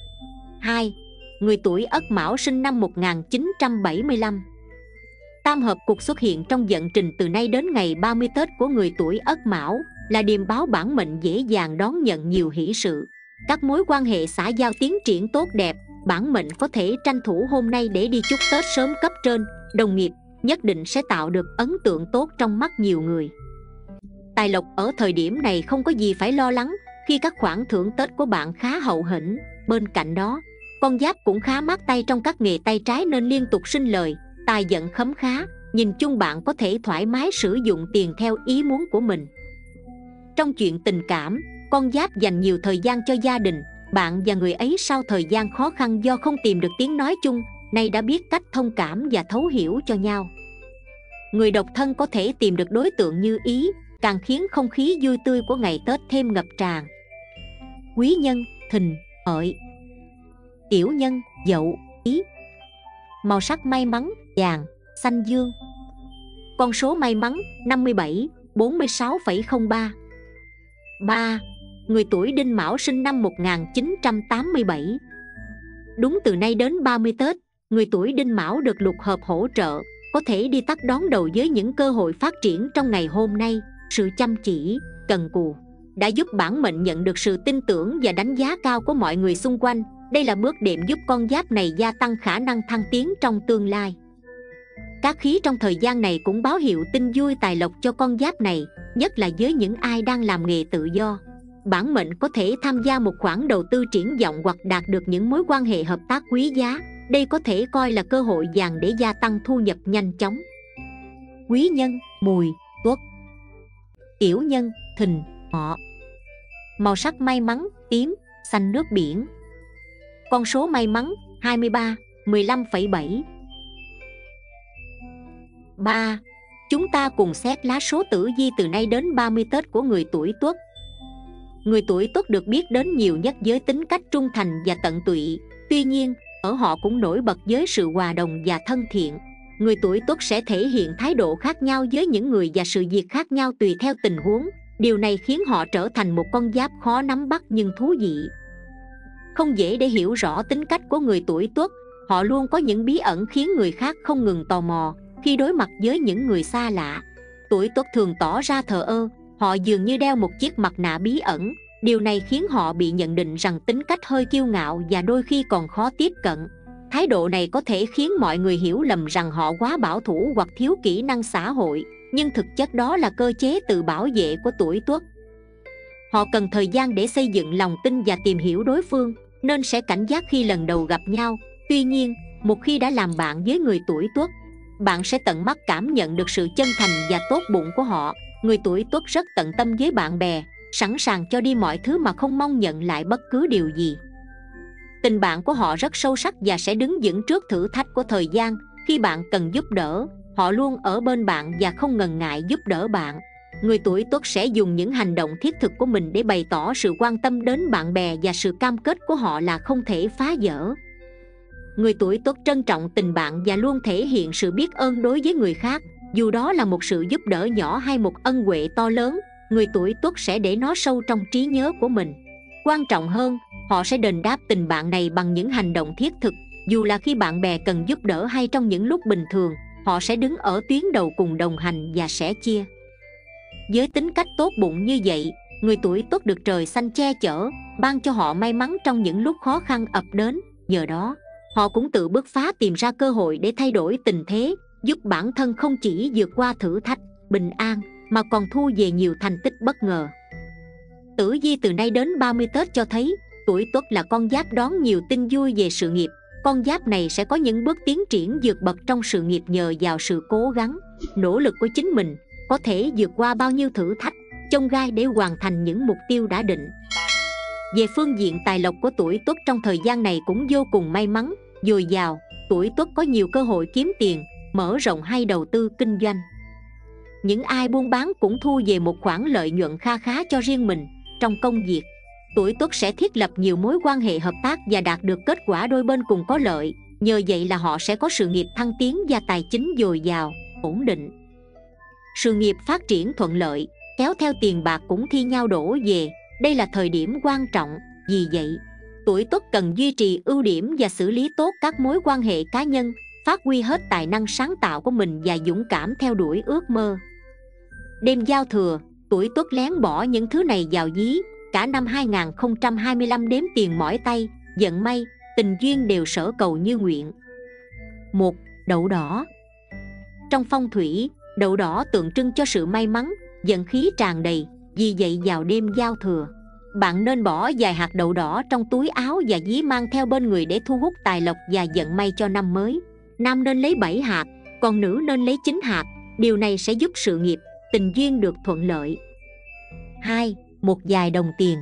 hai. Người tuổi Ất Mão sinh năm một nghìn chín trăm bảy mươi lăm. Tam hợp cục xuất hiện trong vận trình từ nay đến ngày ba mươi Tết của người tuổi Ất Mão là điềm báo bản mệnh dễ dàng đón nhận nhiều hỷ sự. Các mối quan hệ xã giao tiến triển tốt đẹp, bản mệnh có thể tranh thủ hôm nay để đi chúc Tết sớm cấp trên, đồng nghiệp, nhất định sẽ tạo được ấn tượng tốt trong mắt nhiều người. Tài lộc ở thời điểm này không có gì phải lo lắng khi các khoản thưởng Tết của bạn khá hậu hĩnh. Bên cạnh đó, con giáp cũng khá mát tay trong các nghề tay trái nên liên tục sinh lời, tài vận khấm khá. Nhìn chung bạn có thể thoải mái sử dụng tiền theo ý muốn của mình. Trong chuyện tình cảm, con giáp dành nhiều thời gian cho gia đình. Bạn và người ấy sau thời gian khó khăn do không tìm được tiếng nói chung, nay đã biết cách thông cảm và thấu hiểu cho nhau. Người độc thân có thể tìm được đối tượng như ý, càng khiến không khí vui tươi của ngày Tết thêm ngập tràn. Quý nhân: Thìn, Hợi. Tiểu nhân: Dậu, Ý. Màu sắc may mắn: vàng, xanh dương. Con số may mắn: năm mươi bảy, bốn mươi sáu phẩy không ba. ba. Người tuổi Đinh Mão sinh năm một nghìn chín trăm tám mươi bảy. Đúng từ nay đến ba mươi Tết, người tuổi Đinh Mão được lục hợp hỗ trợ, có thể đi tắt đón đầu với những cơ hội phát triển trong ngày hôm nay. Sự chăm chỉ, cần cù đã giúp bản mệnh nhận được sự tin tưởng và đánh giá cao của mọi người xung quanh. Đây là bước đệm giúp con giáp này gia tăng khả năng thăng tiến trong tương lai. Các khí trong thời gian này cũng báo hiệu tin vui tài lộc cho con giáp này, nhất là với những ai đang làm nghề tự do. Bản mệnh có thể tham gia một khoản đầu tư triển vọng hoặc đạt được những mối quan hệ hợp tác quý giá. Đây có thể coi là cơ hội vàng để gia tăng thu nhập nhanh chóng. Quý nhân: Mùi, Tuất. Tiểu nhân: Thìn, Ngọ. Màu sắc may mắn: tím, xanh nước biển. Con số may mắn: hai mươi ba, mười lăm phẩy bảy. ba. Chúng ta cùng xét lá số tử vi từ nay đến ba mươi Tết của người tuổi Tuất. Người tuổi Tuất được biết đến nhiều nhất với tính cách trung thành và tận tụy. Tuy nhiên, ở họ cũng nổi bật với sự hòa đồng và thân thiện. Người tuổi Tuất sẽ thể hiện thái độ khác nhau với những người và sự việc khác nhau tùy theo tình huống. Điều này khiến họ trở thành một con giáp khó nắm bắt nhưng thú vị. Không dễ để hiểu rõ tính cách của người tuổi Tuất. Họ luôn có những bí ẩn khiến người khác không ngừng tò mò khi đối mặt với những người xa lạ. Tuổi Tuất thường tỏ ra thờ ơ, họ dường như đeo một chiếc mặt nạ bí ẩn. Điều này khiến họ bị nhận định rằng tính cách hơi kiêu ngạo và đôi khi còn khó tiếp cận. Thái độ này có thể khiến mọi người hiểu lầm rằng họ quá bảo thủ hoặc thiếu kỹ năng xã hội, nhưng thực chất đó là cơ chế tự bảo vệ của tuổi Tuất. Họ cần thời gian để xây dựng lòng tin và tìm hiểu đối phương, nên sẽ cảnh giác khi lần đầu gặp nhau. Tuy nhiên, một khi đã làm bạn với người tuổi Tuất, bạn sẽ tận mắt cảm nhận được sự chân thành và tốt bụng của họ. Người tuổi Tuất rất tận tâm với bạn bè, sẵn sàng cho đi mọi thứ mà không mong nhận lại bất cứ điều gì. Tình bạn của họ rất sâu sắc và sẽ đứng vững trước thử thách của thời gian. Khi bạn cần giúp đỡ, họ luôn ở bên bạn và không ngần ngại giúp đỡ bạn. Người tuổi Tuất sẽ dùng những hành động thiết thực của mình để bày tỏ sự quan tâm đến bạn bè, và sự cam kết của họ là không thể phá vỡ. Người tuổi Tuất trân trọng tình bạn và luôn thể hiện sự biết ơn đối với người khác, dù đó là một sự giúp đỡ nhỏ hay một ân huệ to lớn. Người tuổi Tuất sẽ để nó sâu trong trí nhớ của mình. Quan trọng hơn, họ sẽ đền đáp tình bạn này bằng những hành động thiết thực. Dù là khi bạn bè cần giúp đỡ hay trong những lúc bình thường, họ sẽ đứng ở tuyến đầu cùng đồng hành và sẻ chia. Với tính cách tốt bụng như vậy, người tuổi Tuất được trời xanh che chở, ban cho họ may mắn trong những lúc khó khăn ập đến. Nhờ đó, họ cũng tự bứt phá tìm ra cơ hội để thay đổi tình thế, giúp bản thân không chỉ vượt qua thử thách, bình an, mà còn thu về nhiều thành tích bất ngờ. Tử vi từ nay đến ba mươi Tết cho thấy, tuổi Tuất là con giáp đón nhiều tin vui về sự nghiệp. Con giáp này sẽ có những bước tiến triển vượt bậc trong sự nghiệp nhờ vào sự cố gắng, nỗ lực của chính mình, có thể vượt qua bao nhiêu thử thách, chông gai để hoàn thành những mục tiêu đã định. Về phương diện tài lộc của tuổi Tuất trong thời gian này cũng vô cùng may mắn, dồi dào. Tuổi Tuất có nhiều cơ hội kiếm tiền, mở rộng hay đầu tư kinh doanh. Những ai buôn bán cũng thu về một khoản lợi nhuận kha khá cho riêng mình. Trong công việc, tuổi Tuất sẽ thiết lập nhiều mối quan hệ hợp tác và đạt được kết quả đôi bên cùng có lợi. Nhờ vậy là họ sẽ có sự nghiệp thăng tiến và tài chính dồi dào, ổn định. Sự nghiệp phát triển thuận lợi, kéo theo tiền bạc cũng thi nhau đổ về. Đây là thời điểm quan trọng. Vì vậy, tuổi Tuất cần duy trì ưu điểm và xử lý tốt các mối quan hệ cá nhân, phát huy hết tài năng sáng tạo của mình và dũng cảm theo đuổi ước mơ. Đêm giao thừa, tuổi Tuất lén bỏ những thứ này vào ví. Cả năm hai không hai lăm đếm tiền mỏi tay, vận may, tình duyên đều sở cầu như nguyện. Một. Đậu đỏ. Trong phong thủy, đậu đỏ tượng trưng cho sự may mắn, vận khí tràn đầy. Vì vậy vào đêm giao thừa, bạn nên bỏ vài hạt đậu đỏ trong túi áo và ví mang theo bên người để thu hút tài lộc và vận may cho năm mới. Nam nên lấy bảy hạt, còn nữ nên lấy chín hạt. Điều này sẽ giúp sự nghiệp, tình duyên được thuận lợi. Hai. Một vài đồng tiền.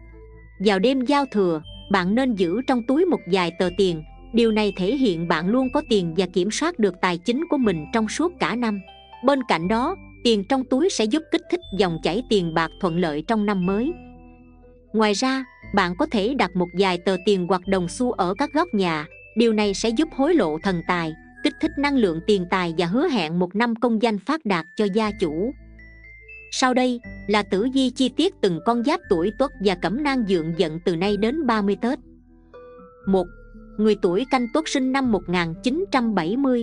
Vào đêm giao thừa, bạn nên giữ trong túi một vài tờ tiền. Điều này thể hiện bạn luôn có tiền và kiểm soát được tài chính của mình trong suốt cả năm. Bên cạnh đó, tiền trong túi sẽ giúp kích thích dòng chảy tiền bạc thuận lợi trong năm mới. Ngoài ra, bạn có thể đặt một vài tờ tiền hoặc đồng xu ở các góc nhà. Điều này sẽ giúp hối lộ thần tài, kích thích năng lượng tiền tài và hứa hẹn một năm công danh phát đạt cho gia chủ. Sau đây là tử vi chi tiết từng con giáp tuổi Tuất và cẩm nang dượng vận từ nay đến ba mươi Tết. Một. Người tuổi Canh Tuất sinh năm một nghìn chín trăm bảy mươi.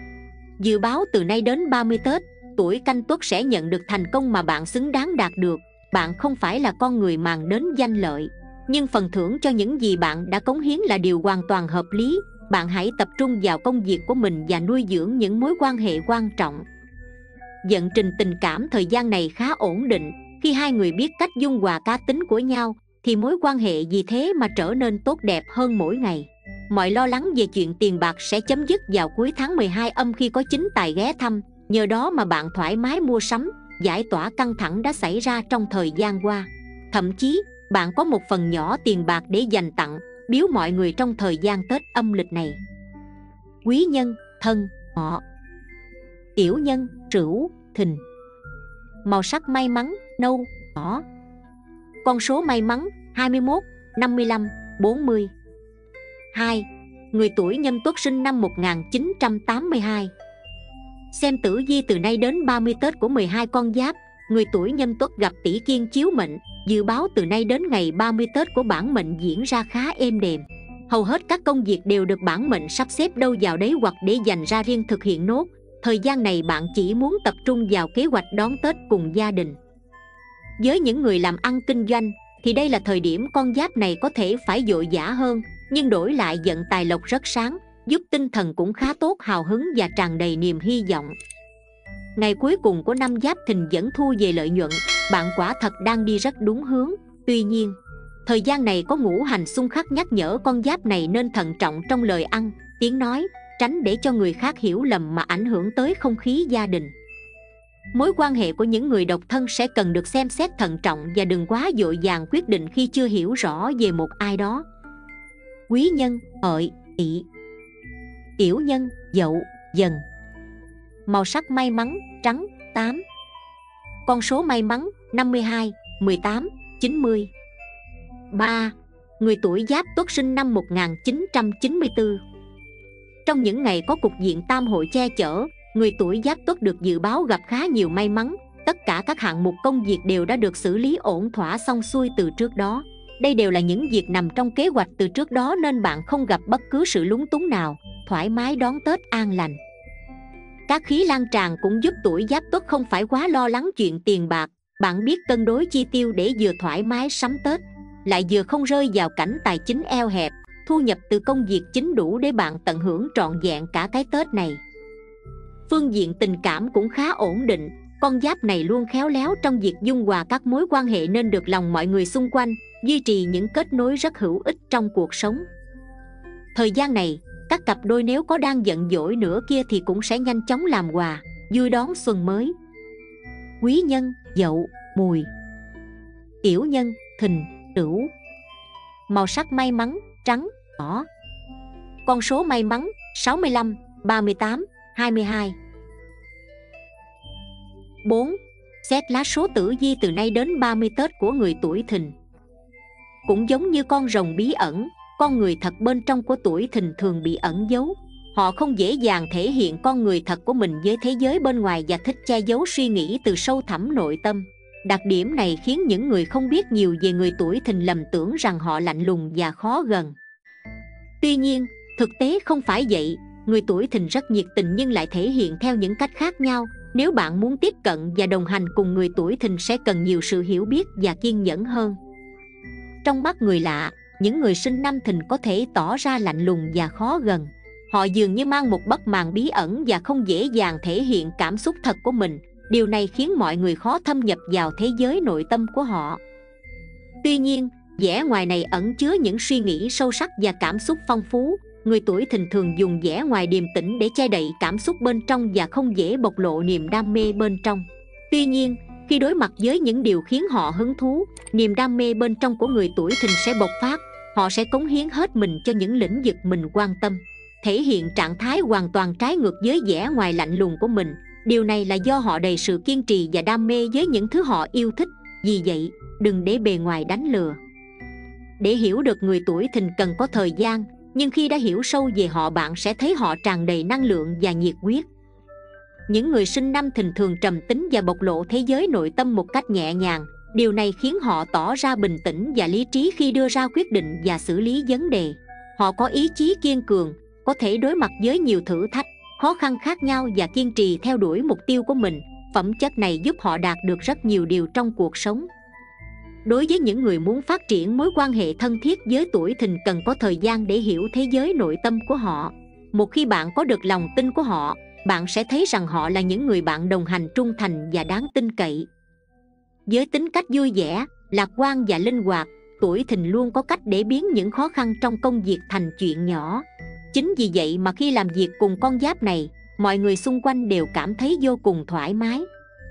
Dự báo từ nay đến ba mươi Tết, tuổi Canh Tuất sẽ nhận được thành công mà bạn xứng đáng đạt được. Bạn không phải là con người màng đến danh lợi, nhưng phần thưởng cho những gì bạn đã cống hiến là điều hoàn toàn hợp lý. Bạn hãy tập trung vào công việc của mình và nuôi dưỡng những mối quan hệ quan trọng. Vận trình tình cảm thời gian này khá ổn định. Khi hai người biết cách dung hòa cá tính của nhau thì mối quan hệ vì thế mà trở nên tốt đẹp hơn mỗi ngày. Mọi lo lắng về chuyện tiền bạc sẽ chấm dứt vào cuối tháng mười hai âm khi có chính tài ghé thăm. Nhờ đó mà bạn thoải mái mua sắm, giải tỏa căng thẳng đã xảy ra trong thời gian qua. Thậm chí, bạn có một phần nhỏ tiền bạc để dành tặng, biếu mọi người trong thời gian Tết âm lịch này. Quý nhân, Thân, Ngọ. Tiểu nhân, Sửu, Thìn. Màu sắc may mắn, nâu, đỏ. Con số may mắn, hai mươi mốt, năm mươi lăm, bốn mươi. Hai. Người tuổi Nhâm Tuất sinh năm một nghìn chín trăm tám mươi hai. Xem tử vi từ nay đến ba mươi Tết của mười hai con giáp. Người tuổi Nhâm Tuất gặp tỷ kiên chiếu mệnh. Dự báo từ nay đến ngày ba mươi Tết của bản mệnh diễn ra khá êm đềm. Hầu hết các công việc đều được bản mệnh sắp xếp đâu vào đấy hoặc để dành ra riêng thực hiện nốt. Thời gian này bạn chỉ muốn tập trung vào kế hoạch đón Tết cùng gia đình. Với những người làm ăn kinh doanh thì đây là thời điểm con giáp này có thể phải vội vã hơn, nhưng đổi lại vận tài lộc rất sáng, giúp tinh thần cũng khá tốt, hào hứng và tràn đầy niềm hy vọng. Ngày cuối cùng của năm Giáp Thìn vẫn thu về lợi nhuận, bạn quả thật đang đi rất đúng hướng. Tuy nhiên, thời gian này có ngũ hành xung khắc nhắc nhở con giáp này nên thận trọng trong lời ăn, tiếng nói, tránh để cho người khác hiểu lầm mà ảnh hưởng tới không khí gia đình. Mối quan hệ của những người độc thân sẽ cần được xem xét thận trọng và đừng quá vội vàng quyết định khi chưa hiểu rõ về một ai đó. Quý nhân, Hợi, Tỵ. Tiểu nhân, Dậu, Dần. Màu sắc may mắn, trắng, tám. Con số may mắn, năm mươi hai, mười tám, chín mươi. Ba. Người tuổi Giáp Tuất sinh năm một nghìn chín trăm chín mươi tư. Trong những ngày có cục diện tam hội che chở, người tuổi Giáp Tuất được dự báo gặp khá nhiều may mắn. Tất cả các hạng mục công việc đều đã được xử lý ổn thỏa xong xuôi từ trước đó. Đây đều là những việc nằm trong kế hoạch từ trước đó nên bạn không gặp bất cứ sự lúng túng nào, thoải mái đón Tết an lành. Các khí lan tràn cũng giúp tuổi Giáp Tuất không phải quá lo lắng chuyện tiền bạc. Bạn biết cân đối chi tiêu để vừa thoải mái sắm Tết, lại vừa không rơi vào cảnh tài chính eo hẹp. Thu nhập từ công việc chính đủ để bạn tận hưởng trọn vẹn cả cái Tết này. Phương diện tình cảm cũng khá ổn định. Con giáp này luôn khéo léo trong việc dung hòa các mối quan hệ nên được lòng mọi người xung quanh, duy trì những kết nối rất hữu ích trong cuộc sống. Thời gian này, các cặp đôi nếu có đang giận dỗi nữa kia thì cũng sẽ nhanh chóng làm hòa, vui đón xuân mới. Quý nhân: Dậu, Mùi. Tiểu nhân: Thìn, Tửu. Màu sắc may mắn: trắng, đỏ. Con số may mắn: sáu mươi lăm, ba mươi tám, hai mươi hai. bốn. Xét lá số tử vi từ nay đến ba mươi Tết của người tuổi Thìn. Cũng giống như con rồng bí ẩn, con người thật bên trong của tuổi Thìn thường bị ẩn giấu. Họ không dễ dàng thể hiện con người thật của mình với thế giới bên ngoài và thích che giấu suy nghĩ từ sâu thẳm nội tâm. Đặc điểm này khiến những người không biết nhiều về người tuổi Thìn lầm tưởng rằng họ lạnh lùng và khó gần. Tuy nhiên, thực tế không phải vậy. Người tuổi Thìn rất nhiệt tình nhưng lại thể hiện theo những cách khác nhau. Nếu bạn muốn tiếp cận và đồng hành cùng người tuổi Thìn sẽ cần nhiều sự hiểu biết và kiên nhẫn hơn. Trong mắt người lạ, những người sinh năm Thìn có thể tỏ ra lạnh lùng và khó gần. Họ dường như mang một bức màn bí ẩn và không dễ dàng thể hiện cảm xúc thật của mình. Điều này khiến mọi người khó thâm nhập vào thế giới nội tâm của họ. Tuy nhiên, vẻ ngoài này ẩn chứa những suy nghĩ sâu sắc và cảm xúc phong phú. Người tuổi Thìn thường dùng vẻ ngoài điềm tĩnh để che đậy cảm xúc bên trong và không dễ bộc lộ niềm đam mê bên trong. Tuy nhiên, khi đối mặt với những điều khiến họ hứng thú, niềm đam mê bên trong của người tuổi Thìn sẽ bộc phát. Họ sẽ cống hiến hết mình cho những lĩnh vực mình quan tâm, thể hiện trạng thái hoàn toàn trái ngược với vẻ ngoài lạnh lùng của mình. Điều này là do họ đầy sự kiên trì và đam mê với những thứ họ yêu thích. Vì vậy, đừng để bề ngoài đánh lừa. Để hiểu được người tuổi Thìn cần có thời gian, nhưng khi đã hiểu sâu về họ bạn sẽ thấy họ tràn đầy năng lượng và nhiệt huyết. Những người sinh năm Thìn thường trầm tính và bộc lộ thế giới nội tâm một cách nhẹ nhàng. Điều này khiến họ tỏ ra bình tĩnh và lý trí khi đưa ra quyết định và xử lý vấn đề. Họ có ý chí kiên cường, có thể đối mặt với nhiều thử thách, khó khăn khác nhau và kiên trì theo đuổi mục tiêu của mình. Phẩm chất này giúp họ đạt được rất nhiều điều trong cuộc sống. Đối với những người muốn phát triển mối quan hệ thân thiết với tuổi Thìn cần có thời gian để hiểu thế giới nội tâm của họ. Một khi bạn có được lòng tin của họ, bạn sẽ thấy rằng họ là những người bạn đồng hành trung thành và đáng tin cậy. Với tính cách vui vẻ, lạc quan và linh hoạt, tuổi Thìn luôn có cách để biến những khó khăn trong công việc thành chuyện nhỏ. Chính vì vậy mà khi làm việc cùng con giáp này, mọi người xung quanh đều cảm thấy vô cùng thoải mái.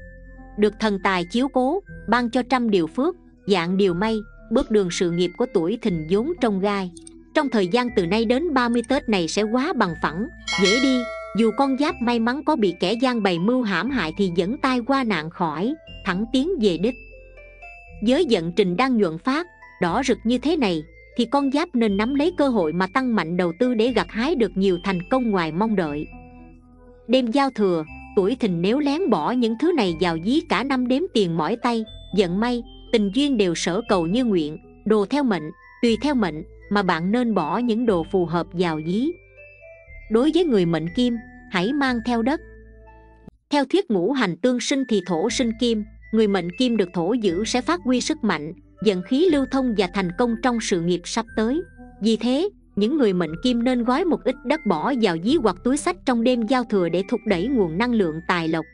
Được thần tài chiếu cố, ban cho trăm điều phước, dạng điều may, bước đường sự nghiệp của tuổi Thìn vốn trông gai. Trong thời gian từ nay đến ba mươi Tết này sẽ quá bằng phẳng, dễ đi. Dù con giáp may mắn có bị kẻ gian bày mưu hãm hại thì vẫn tai qua nạn khỏi, thẳng tiến về đích. Với vận trình đang nhuận phát, đỏ rực như thế này, thì con giáp nên nắm lấy cơ hội mà tăng mạnh đầu tư để gặt hái được nhiều thành công ngoài mong đợi. Đêm giao thừa, tuổi Thìn nếu lén bỏ những thứ này vào ví cả năm đếm tiền mỏi tay, vận may, tình duyên đều sở cầu như nguyện. Đồ theo mệnh, tùy theo mệnh, mà bạn nên bỏ những đồ phù hợp vào ví. Đối với người mệnh Kim, hãy mang theo đất. Theo thuyết ngũ hành tương sinh thì thổ sinh kim, người mệnh Kim được thổ giữ sẽ phát huy sức mạnh, vận khí lưu thông và thành công trong sự nghiệp sắp tới. Vì thế, những người mệnh Kim nên gói một ít đất bỏ vào ví hoặc túi xách trong đêm giao thừa để thúc đẩy nguồn năng lượng tài lộc.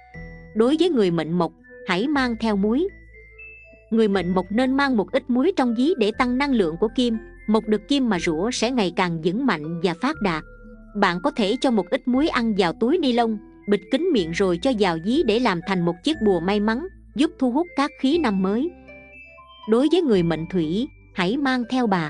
Đối với người mệnh Mộc, hãy mang theo muối. Người mệnh Mộc nên mang một ít muối trong ví để tăng năng lượng của Kim. Mộc được Kim mà rũa sẽ ngày càng vững mạnh và phát đạt. Bạn có thể cho một ít muối ăn vào túi ni lông, bịt kín miệng rồi cho vào ví để làm thành một chiếc bùa may mắn, giúp thu hút các khí năm mới. Đối với người mệnh Thủy, hãy mang theo bạc.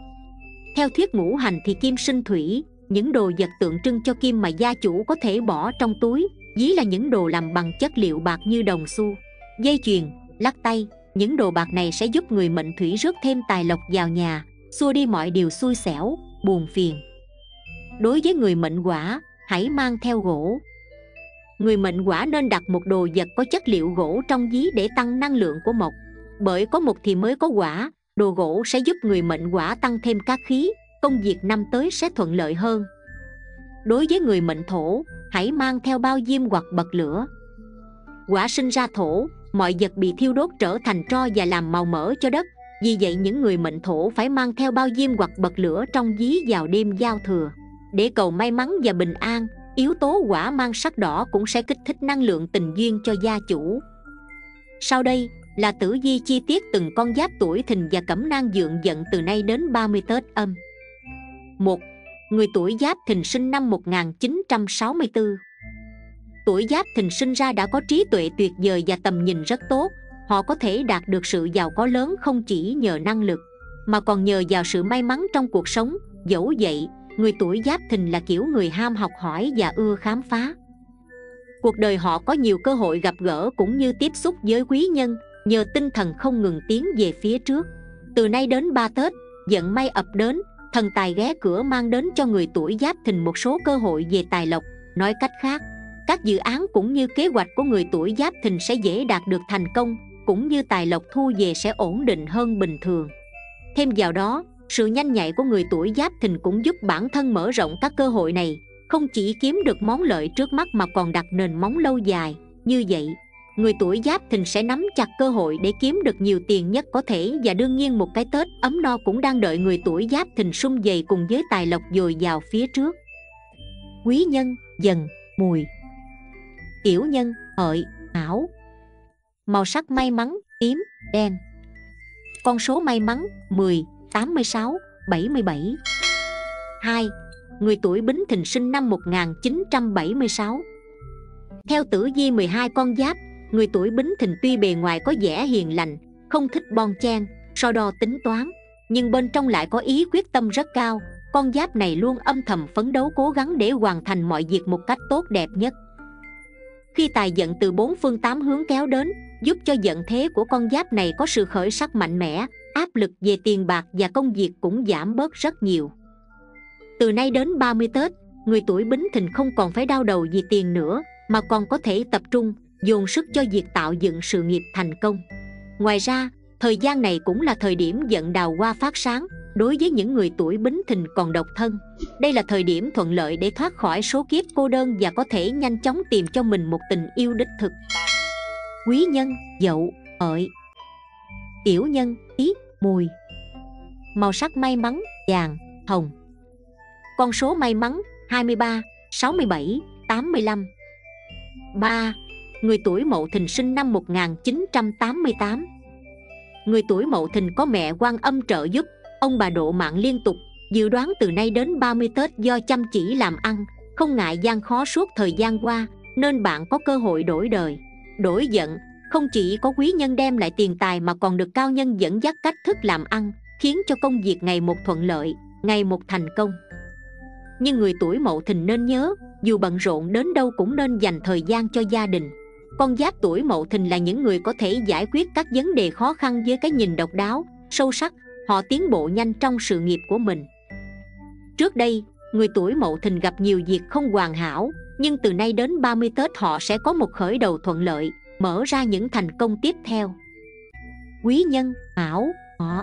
Theo thuyết ngũ hành thì kim sinh thủy, những đồ vật tượng trưng cho kim mà gia chủ có thể bỏ trong túi, ví là những đồ làm bằng chất liệu bạc như đồng xu, dây chuyền, lắc tay. Những đồ bạc này sẽ giúp người mệnh Thủy rước thêm tài lộc vào nhà, xua đi mọi điều xui xẻo, buồn phiền. Đối với người mệnh Hỏa, hãy mang theo gỗ. Người mệnh Hỏa nên đặt một đồ vật có chất liệu gỗ trong ví để tăng năng lượng của mộc. Bởi có mộc thì mới có hỏa, đồ gỗ sẽ giúp người mệnh Hỏa tăng thêm các khí, công việc năm tới sẽ thuận lợi hơn. Đối với người mệnh Thổ, hãy mang theo bao diêm hoặc bật lửa. Hỏa sinh ra thổ, mọi vật bị thiêu đốt trở thành tro và làm màu mỡ cho đất. Vì vậy những người mệnh thổ phải mang theo bao diêm hoặc bật lửa trong ví vào đêm giao thừa để cầu may mắn và bình an. Yếu tố hỏa mang sắc đỏ cũng sẽ kích thích năng lượng tình duyên cho gia chủ. Sau đây là tử vi chi tiết từng con giáp tuổi Thìn và Cẩm nang dượng dận từ nay đến ba mươi Tết âm. Một. Người tuổi Giáp Thìn sinh năm một nghìn chín trăm sáu mươi tư. Tuổi Giáp Thìn sinh ra đã có trí tuệ tuyệt vời và tầm nhìn rất tốt. Họ có thể đạt được sự giàu có lớn không chỉ nhờ năng lực mà còn nhờ vào sự may mắn trong cuộc sống. Dẫu vậy, người tuổi Giáp Thìn là kiểu người ham học hỏi và ưa khám phá. Cuộc đời họ có nhiều cơ hội gặp gỡ cũng như tiếp xúc với quý nhân, nhờ tinh thần không ngừng tiến về phía trước. Từ nay đến ba Tết, vận may ập đến, thần tài ghé cửa mang đến cho người tuổi Giáp Thìn một số cơ hội về tài lộc. Nói cách khác, các dự án cũng như kế hoạch của người tuổi Giáp Thìn sẽ dễ đạt được thành công, cũng như tài lộc thu về sẽ ổn định hơn bình thường. Thêm vào đó, sự nhanh nhạy của người tuổi Giáp Thìn cũng giúp bản thân mở rộng các cơ hội này, không chỉ kiếm được món lợi trước mắt mà còn đặt nền móng lâu dài. Như vậy, người tuổi Giáp Thìn sẽ nắm chặt cơ hội để kiếm được nhiều tiền nhất có thể, và đương nhiên một cái Tết ấm no cũng đang đợi người tuổi Giáp Thìn sum vầy cùng với tài lộc dồi dào phía trước. Quý nhân: Dần, Mùi. Tiểu nhân: Hợi, Mão. Màu sắc may mắn: tím, đen. Con số may mắn: mười, tám mươi sáu, bảy mươi bảy. Hai. Người tuổi Bính Thìn sinh năm một nghìn chín trăm bảy mươi sáu. Theo tử vi mười hai con giáp, người tuổi Bính Thìn tuy bề ngoài có vẻ hiền lành, không thích bon chen, so đo tính toán, nhưng bên trong lại có ý quyết tâm rất cao. Con giáp này luôn âm thầm phấn đấu cố gắng để hoàn thành mọi việc một cách tốt đẹp nhất. Khi tài vận từ bốn phương tám hướng kéo đến, giúp cho vận thế của con giáp này có sự khởi sắc mạnh mẽ, áp lực về tiền bạc và công việc cũng giảm bớt rất nhiều. Từ nay đến ba mươi Tết, người tuổi Bính Thìn không còn phải đau đầu vì tiền nữa, mà còn có thể tập trung, dồn sức cho việc tạo dựng sự nghiệp thành công. Ngoài ra, thời gian này cũng là thời điểm vận đào hoa phát sáng. Đối với những người tuổi Bính Thìn còn độc thân, đây là thời điểm thuận lợi để thoát khỏi số kiếp cô đơn và có thể nhanh chóng tìm cho mình một tình yêu đích thực. Quý nhân: Dậu, Hợi. Tiểu nhân: Tí, Mùi. Màu sắc may mắn: vàng, hồng. Con số may mắn: hai mươi ba, sáu mươi bảy, tám mươi lăm. Ba. Người tuổi Mậu Thìn sinh năm một nghìn chín trăm tám mươi tám. Người tuổi Mậu Thìn có mẹ Quan Âm trợ giúp, ông bà độ mạng liên tục. Dự đoán từ nay đến ba mươi Tết, do chăm chỉ làm ăn, không ngại gian khó suốt thời gian qua, nên bạn có cơ hội đổi đời, đổi vận. Không chỉ có quý nhân đem lại tiền tài mà còn được cao nhân dẫn dắt cách thức làm ăn, khiến cho công việc ngày một thuận lợi, ngày một thành công. Nhưng người tuổi Mậu Thìn nên nhớ, dù bận rộn đến đâu cũng nên dành thời gian cho gia đình. Con giáp tuổi Mậu Thìn là những người có thể giải quyết các vấn đề khó khăn với cái nhìn độc đáo, sâu sắc. Họ tiến bộ nhanh trong sự nghiệp của mình. Trước đây, người tuổi Mậu Thìn gặp nhiều việc không hoàn hảo, nhưng từ nay đến ba mươi Tết họ sẽ có một khởi đầu thuận lợi, mở ra những thành công tiếp theo. Quý nhân: Mão, Ngọ.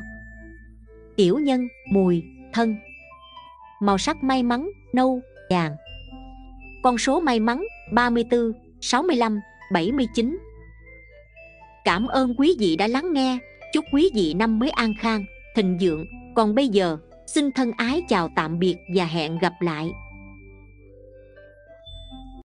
Tiểu nhân: Mùi, Thân. Màu sắc may mắn: nâu, vàng. Con số may mắn: ba mươi tư, sáu mươi lăm, bảy mươi chín. Cảm ơn quý vị đã lắng nghe. Chúc quý vị năm mới an khang, thịnh vượng. Còn bây giờ, xin thân ái chào tạm biệt và hẹn gặp lại.